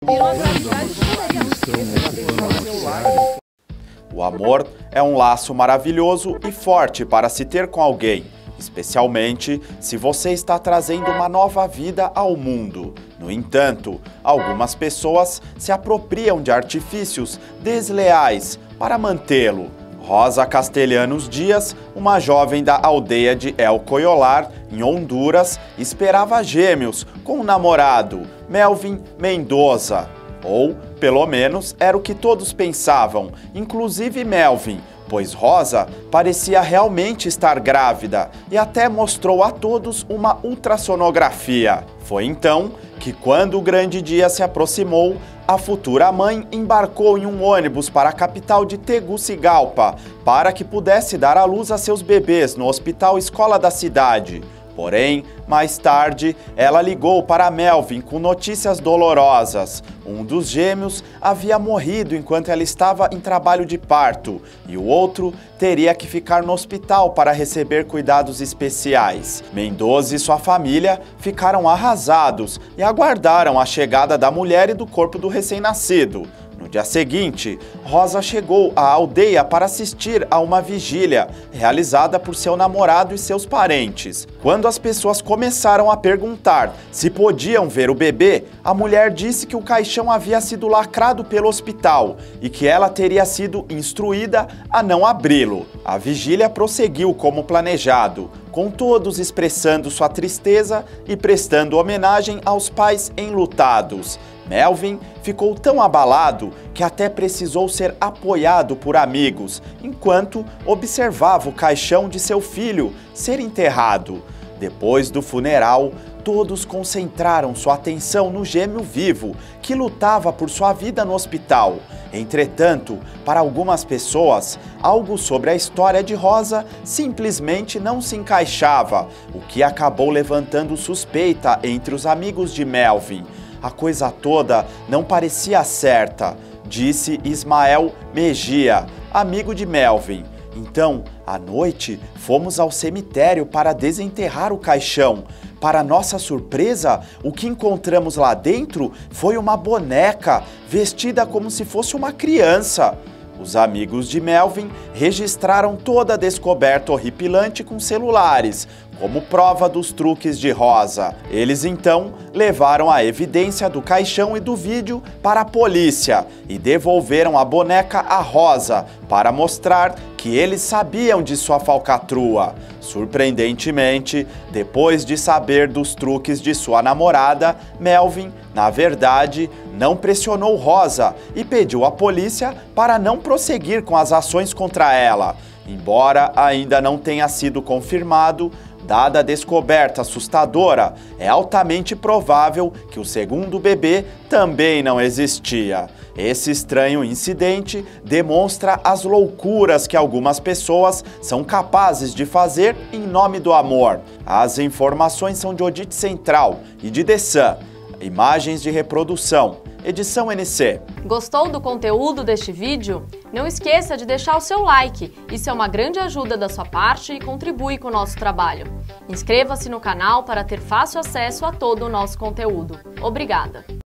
O amor é um laço maravilhoso e forte para se ter com alguém, especialmente se você está trazendo uma nova vida ao mundo. No entanto, algumas pessoas se apropriam de artifícios desleais para mantê-lo. Rosa Castelhanos Dias, uma jovem da aldeia de El Coyolar, em Honduras, esperava gêmeos com o namorado, Melvin Mendoza. Ou, pelo menos, era o que todos pensavam, inclusive Melvin, pois Rosa parecia realmente estar grávida e até mostrou a todos uma ultrassonografia. Foi então que, quando o grande dia se aproximou, a futura mãe embarcou em um ônibus para a capital de Tegucigalpa para que pudesse dar à luz a seus bebês no Hospital Escola da cidade. Porém, mais tarde, ela ligou para Melvin com notícias dolorosas. Um dos gêmeos havia morrido enquanto ela estava em trabalho de parto e o outro teria que ficar no hospital para receber cuidados especiais. Mendoza e sua família ficaram arrasados e aguardaram a chegada da mulher e do corpo do recém-nascido. No dia seguinte, Rosa chegou à aldeia para assistir a uma vigília realizada por seu namorado e seus parentes. Quando as pessoas começaram a perguntar se podiam ver o bebê, a mulher disse que o caixão havia sido lacrado pelo hospital e que ela teria sido instruída a não abri-lo. A vigília prosseguiu como planejado, com todos expressando sua tristeza e prestando homenagem aos pais enlutados. Melvin ficou tão abalado que até precisou ser apoiado por amigos, enquanto observava o caixão de seu filho ser enterrado. Depois do funeral, todos concentraram sua atenção no gêmeo vivo, que lutava por sua vida no hospital. Entretanto, para algumas pessoas, algo sobre a história de Rosa simplesmente não se encaixava, o que acabou levantando suspeita entre os amigos de Melvin. A coisa toda não parecia certa, disse Ismael Mejia, amigo de Melvin. Então, à noite, fomos ao cemitério para desenterrar o caixão. Para nossa surpresa, o que encontramos lá dentro foi uma boneca vestida como se fosse uma criança. Os amigos de Melvin registraram toda a descoberta horripilante com celulares, como prova dos truques de Rosa. Eles então levaram a evidência do caixão e do vídeo para a polícia e devolveram a boneca a Rosa para mostrar que eles sabiam de sua falcatrua. Surpreendentemente, depois de saber dos truques de sua namorada, Melvin, na verdade, não pressionou Rosa e pediu à polícia para não prosseguir com as ações contra ela. Embora ainda não tenha sido confirmado, dada a descoberta assustadora, é altamente provável que o segundo bebê também não existia. Esse estranho incidente demonstra as loucuras que algumas pessoas são capazes de fazer em nome do amor. As informações são de Odite Central e de The Sun. Imagens de reprodução. Edição NC. Gostou do conteúdo deste vídeo? Não esqueça de deixar o seu like. Isso é uma grande ajuda da sua parte e contribui com o nosso trabalho. Inscreva-se no canal para ter fácil acesso a todo o nosso conteúdo. Obrigada!